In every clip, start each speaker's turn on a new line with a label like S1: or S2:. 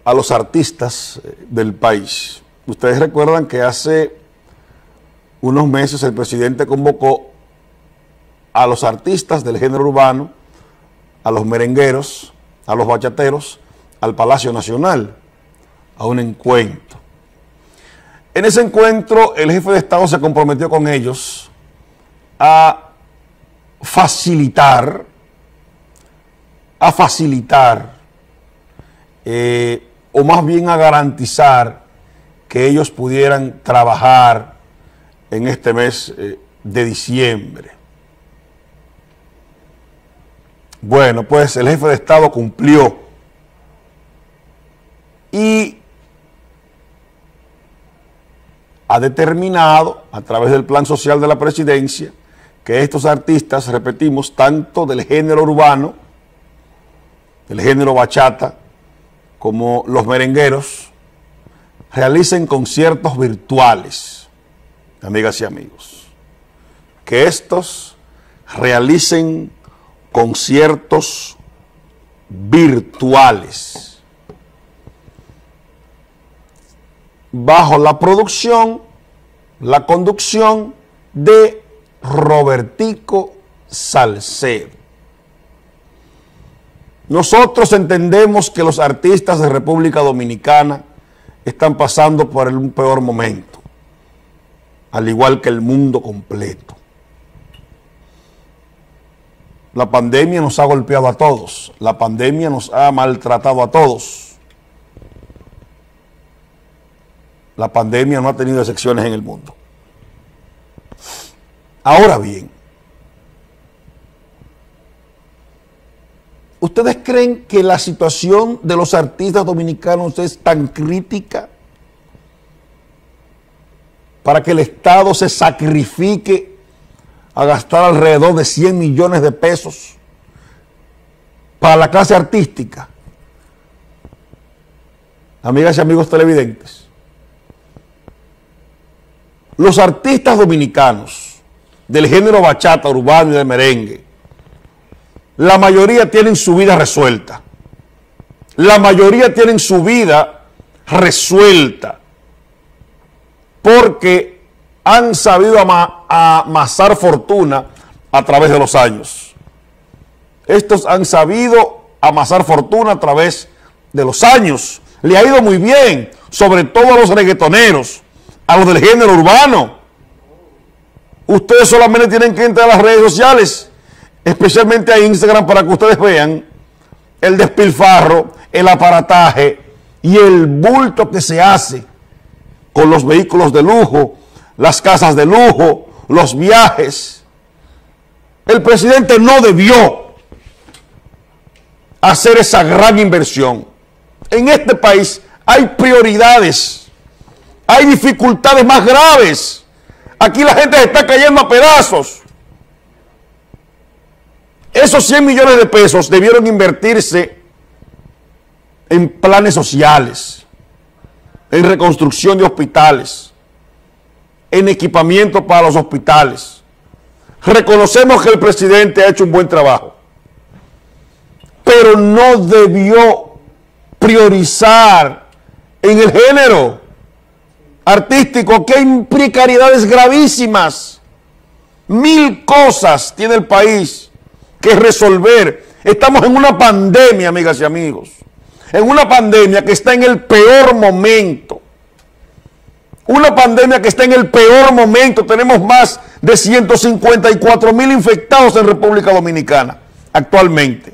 S1: a los artistas del país. Ustedes recuerdan que hace unos meses el presidente convocó a los artistas del género urbano, a los merengueros, a los bachateros, al Palacio Nacional, a un encuentro. En ese encuentro, el jefe de Estado se comprometió con ellos a facilitar, o más bien a garantizar que ellos pudieran trabajar en este mes de diciembre. Bueno, pues el jefe de Estado cumplió y ha determinado a través del plan social de la presidencia que estos artistas, repetimos, tanto del género urbano, del género bachata, como los merengueros, realicen conciertos virtuales, amigas y amigos. Que estos realicen conciertos virtuales bajo la producción, la conducción de Robertico Salcedo. Nosotros entendemos que los artistas de República Dominicana están pasando por un peor momento, al igual que el mundo completo. La pandemia nos ha golpeado a todos, la pandemia nos ha maltratado a todos. La pandemia no ha tenido excepciones en el mundo. Ahora bien, ¿ustedes creen que la situación de los artistas dominicanos es tan crítica para que el Estado se sacrifique a gastar alrededor de 100 millones de pesos para la clase artística? Amigas y amigos televidentes, los artistas dominicanos del género bachata, urbano y de merengue, la mayoría tienen su vida resuelta. La mayoría tienen su vida resuelta porque han sabido amasar fortuna a través de los años. Estos han sabido amasar fortuna a través de los años. Le ha ido muy bien, sobre todo a los reggaetoneros, a los del género urbano. Ustedes solamente tienen que entrar a las redes sociales, especialmente a Instagram, para que ustedes vean el despilfarro, el aparataje y el bulto que se hace con los vehículos de lujo, las casas de lujo, los viajes. El presidente no debió hacer esa gran inversión. En este país hay prioridades, hay dificultades más graves. Aquí la gente se está cayendo a pedazos. Esos 100 millones de pesos debieron invertirse en planes sociales, en reconstrucción de hospitales, en equipamiento para los hospitales. Reconocemos que el presidente ha hecho un buen trabajo, pero no debió priorizar en el género artístico, que hay precariedades gravísimas. 1000 cosas tiene el país que resolver. Estamos en una pandemia, amigas y amigos, en una pandemia que está en el peor momento. Una pandemia que está en el peor momento. Tenemos más de 154,000 infectados en República Dominicana actualmente.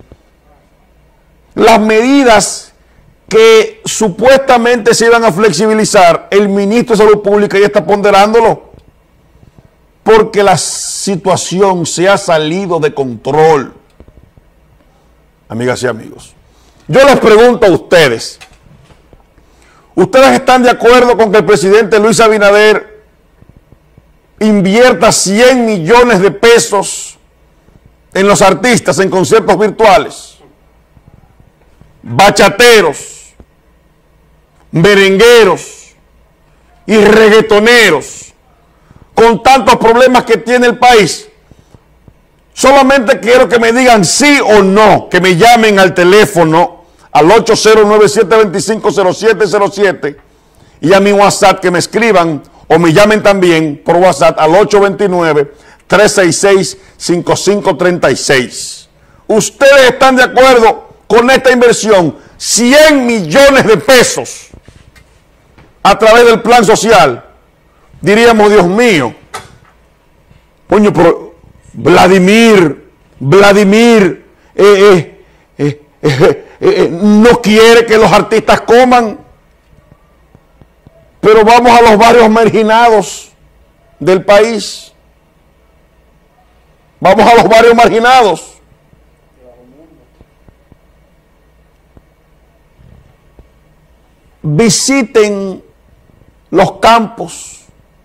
S1: Las medidas que supuestamente se iban a flexibilizar, el ministro de Salud Pública ya está ponderándolo, porque la situación se ha salido de control. Amigas y amigos, yo les pregunto a ustedes, ¿ustedes están de acuerdo con que el presidente Luis Abinader invierta 100 millones de pesos en los artistas, en conciertos virtuales, bachateros, merengueros y reggaetoneros, con tantos problemas que tiene el país? Solamente quiero que me digan sí o no, que me llamen al teléfono al 809-725-0707 y a mi WhatsApp que me escriban o me llamen también por WhatsApp al 829-366-5536. ¿Ustedes están de acuerdo con esta inversión? 100 millones de pesos a través del plan social. Diríamos, Dios mío, coño, pero Vladimir no quiere que los artistas coman, pero vamos a los barrios marginados del país. Vamos a los barrios marginados. Visiten los campos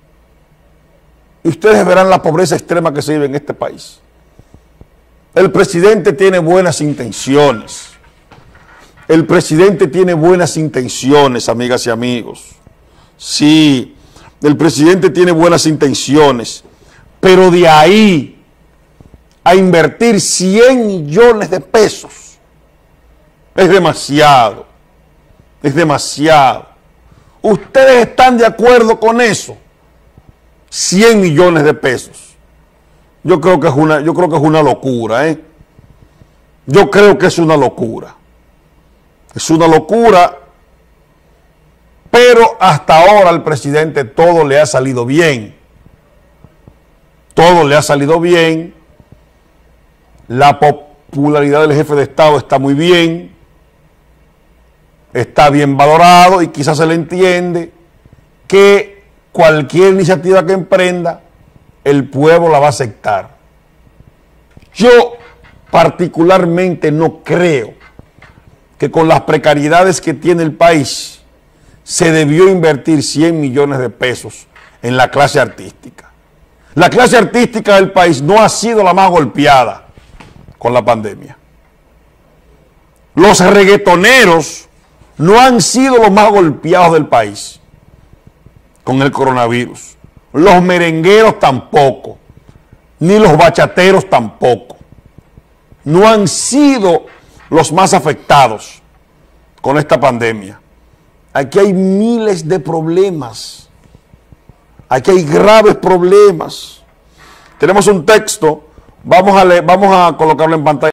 S1: y ustedes verán la pobreza extrema que se vive en este país. El presidente tiene buenas intenciones. El presidente tiene buenas intenciones, amigas y amigos. Sí, el presidente tiene buenas intenciones, pero de ahí a invertir 100 millones de pesos es demasiado. Es demasiado. ¿Ustedes están de acuerdo con eso? 100 millones de pesos. Yo creo que es una locura, ¿eh? Yo creo que es una locura. Es una locura, pero hasta ahora al presidente todo le ha salido bien. Todo le ha salido bien. La popularidad del jefe de Estado está muy bien. Está bien valorado y quizás se le entiende que cualquier iniciativa que emprenda, el pueblo la va a aceptar. Yo particularmente no creo que con las precariedades que tiene el país se debió invertir 100 millones de pesos en la clase artística. La clase artística del país no ha sido la más golpeada con la pandemia. Los reggaetoneros no han sido los más golpeados del país con el coronavirus. Los merengueros tampoco, ni los bachateros tampoco. No han sido los más afectados con esta pandemia. Aquí hay miles de problemas. Aquí hay graves problemas. Tenemos un texto, vamos a colocarlo en pantalla.